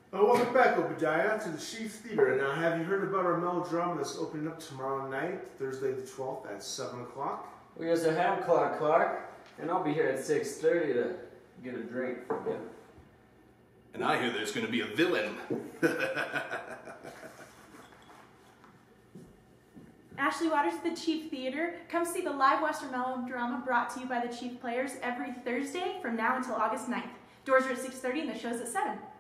Welcome back, Obadiah, to the Cheif Theater. Now, have you heard about our melodrama that's opening up tomorrow night, Thursday the 12th at 7 o'clock? Well, yes, I have, Clark, and I'll be here at 6:30 to get a drink from you. And I hear there's going to be a villain. Ashley Waters at the Cheif Theater. Come see the live Western melodrama brought to you by the Cheif Players every Thursday from now until August 9th. Doors are at 6:30 and the show's at 7.